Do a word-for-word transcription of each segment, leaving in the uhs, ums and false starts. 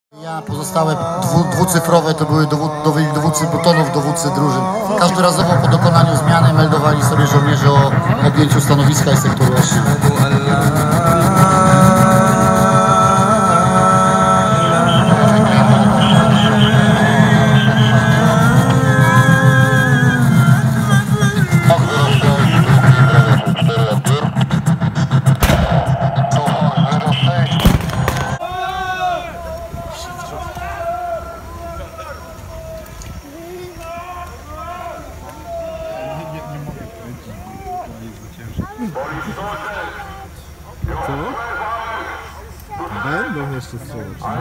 Ja pozostałe dwu, dwucyfrowe to były dowód, dowódcy plutonów, dowódcy drużyn. Każdorazowo po dokonaniu zmiany meldowali sobie żołnierze o objęciu stanowiska i sektoru osi. Co? Będą jeszcze strzelać.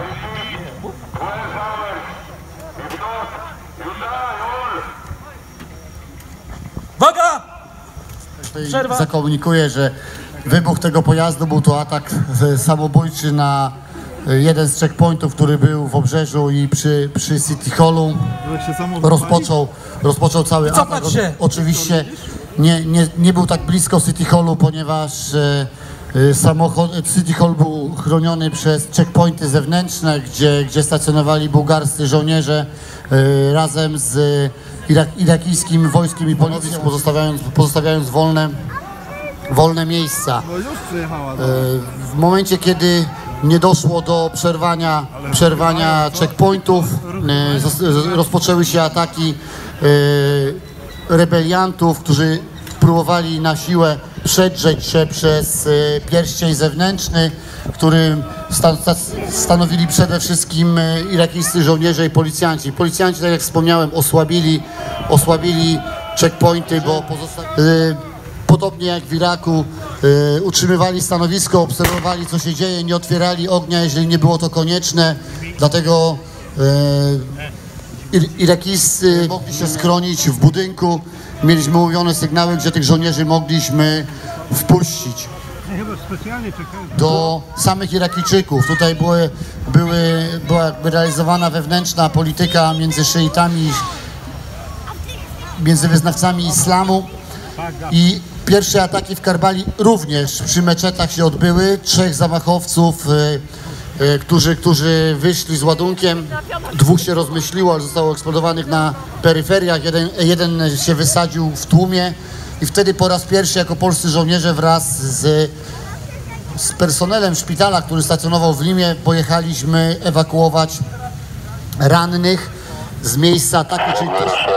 Uwaga! Przerwa. Zakomunikuję, że wybuch tego pojazdu był to atak samobójczy na jeden z checkpointów, który był w Obrzeżu i przy, przy City Hallu rozpoczął, rozpoczął cały atak. Oczywiście nie, nie, nie był tak blisko City Hallu, ponieważ e, samochód, City Hall był chroniony przez checkpointy zewnętrzne, gdzie, gdzie stacjonowali bułgarscy żołnierze e, razem z irak, irakijskim wojskiem i policją, pozostawiając, pozostawiając wolne, wolne miejsca. E, w momencie, kiedy nie doszło do przerwania, przerwania checkpointów, e, rozpoczęły się ataki e, rebeliantów, którzy próbowali na siłę przedrzeć się przez e, pierścień zewnętrzny, którym sta, sta, stanowili przede wszystkim e, irakijscy żołnierze i policjanci. Policjanci, tak jak wspomniałem, osłabili, osłabili checkpointy, bo pozosta- e, podobnie jak w Iraku, e, utrzymywali stanowisko, obserwowali, co się dzieje, nie otwierali ognia, jeżeli nie było to konieczne. Dlatego e, irakijscy mogli się schronić w budynku. Mieliśmy umówione sygnały, gdzie tych żołnierzy mogliśmy wpuścić do samych Irakijczyków. Tutaj były, były, była jakby realizowana wewnętrzna polityka między szyitami, między wyznawcami islamu. I pierwsze ataki w Karbali również przy meczetach się odbyły. Trzech zamachowców, y, y, którzy, którzy wyszli z ładunkiem. Dwóch się rozmyśliło, ale zostało eksplodowanych na peryferiach. Jeden, jeden się wysadził w tłumie. I wtedy po raz pierwszy jako polscy żołnierze wraz z, z personelem szpitala, który stacjonował w Limie, pojechaliśmy ewakuować rannych z miejsca ataku. Czyli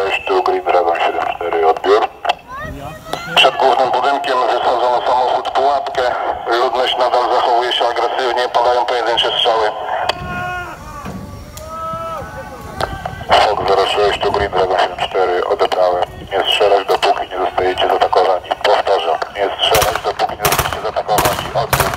Przed głównym budynkiem wysadzono samochód pułapkę. Ludność nadal zachowuje się agresywnie, padają pojedyncze strzały. Fok zero sześć, tu Green Dragon siedem cztery, odebrałem. Nie strzelać, dopóki nie zostajecie zaatakowani. Powtarzam, nie strzelać, dopóki nie zostajecie zaatakowani. Odbiór.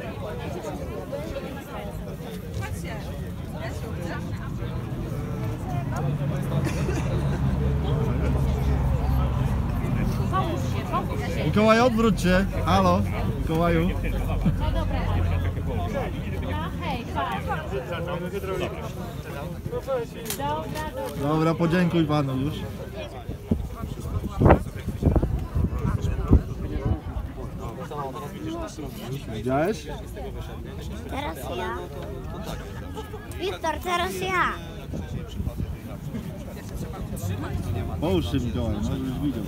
Mikołaj, odwróć się. Halo, Mikołaju. No dobra. No hej, patrz. Dobra, dobra. Dobra, podziękuj panu już. Widziałeś? Teraz ja. Wiktor, teraz ja. Połóż się, Mikołaj, no już widział.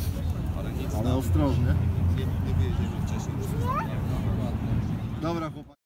Ale ostrożnie. Dobra, chłopak.